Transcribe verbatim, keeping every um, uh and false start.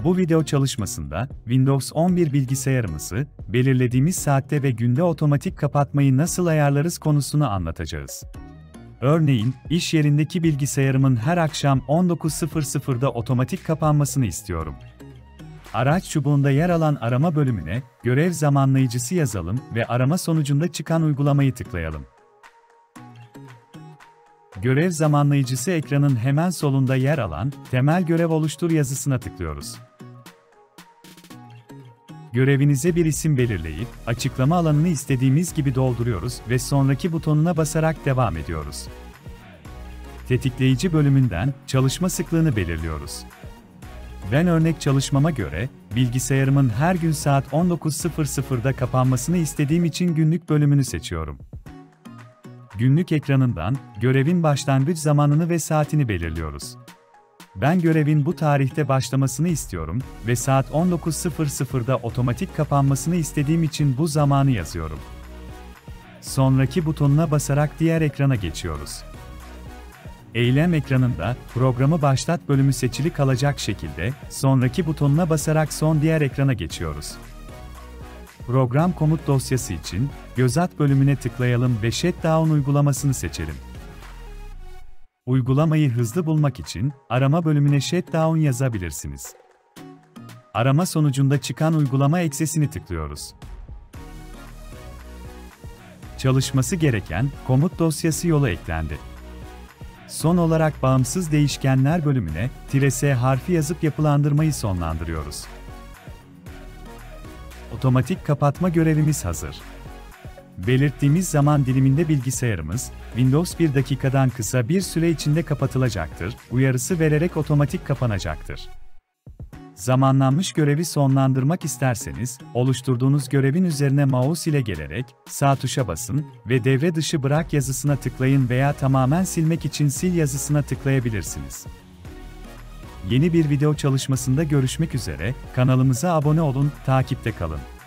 Bu video çalışmasında Windows on bir bilgisayarımızı belirlediğimiz saatte ve günde otomatik kapatmayı nasıl ayarlarız konusunu anlatacağız. Örneğin, iş yerindeki bilgisayarımın her akşam on dokuz sıfır sıfırda otomatik kapanmasını istiyorum. Araç çubuğunda yer alan arama bölümüne görev zamanlayıcısı yazalım ve arama sonucunda çıkan uygulamayı tıklayalım. Görev zamanlayıcısı ekranın hemen solunda yer alan temel görev oluştur yazısına tıklıyoruz. Görevinize bir isim belirleyip açıklama alanını istediğimiz gibi dolduruyoruz ve sonraki butonuna basarak devam ediyoruz. Tetikleyici bölümünden çalışma sıklığını belirliyoruz. Ben örnek çalışmama göre bilgisayarımın her gün saat on dokuz sıfır sıfırda kapanmasını istediğim için günlük bölümünü seçiyorum. Günlük ekranından görevin başlangıç zamanını ve saatini belirliyoruz. Ben görevin bu tarihte başlamasını istiyorum ve saat on dokuz sıfır sıfırda otomatik kapanmasını istediğim için bu zamanı yazıyorum. Sonraki butonuna basarak diğer ekrana geçiyoruz. Eylem ekranında programı başlat bölümü seçili kalacak şekilde sonraki butonuna basarak son diğer ekrana geçiyoruz. Program komut dosyası için göz at bölümüne tıklayalım ve Shutdown uygulamasını seçelim. Uygulamayı hızlı bulmak için arama bölümüne Shutdown yazabilirsiniz. Arama sonucunda çıkan uygulama eksesini tıklıyoruz. Çalışması gereken komut dosyası yolu eklendi. Son olarak bağımsız değişkenler bölümüne "-S" harfi yazıp yapılandırmayı sonlandırıyoruz. Otomatik kapatma görevimiz hazır. Belirttiğimiz zaman diliminde bilgisayarımız, Windows bir dakikadan kısa bir süre içinde kapatılacaktır, uyarısı vererek otomatik kapanacaktır. Zamanlanmış görevi sonlandırmak isterseniz, oluşturduğunuz görevin üzerine mouse ile gelerek sağ tuşa basın ve devre dışı bırak yazısına tıklayın veya tamamen silmek için sil yazısına tıklayabilirsiniz. Yeni bir video çalışmasında görüşmek üzere, kanalımıza abone olun, takipte kalın.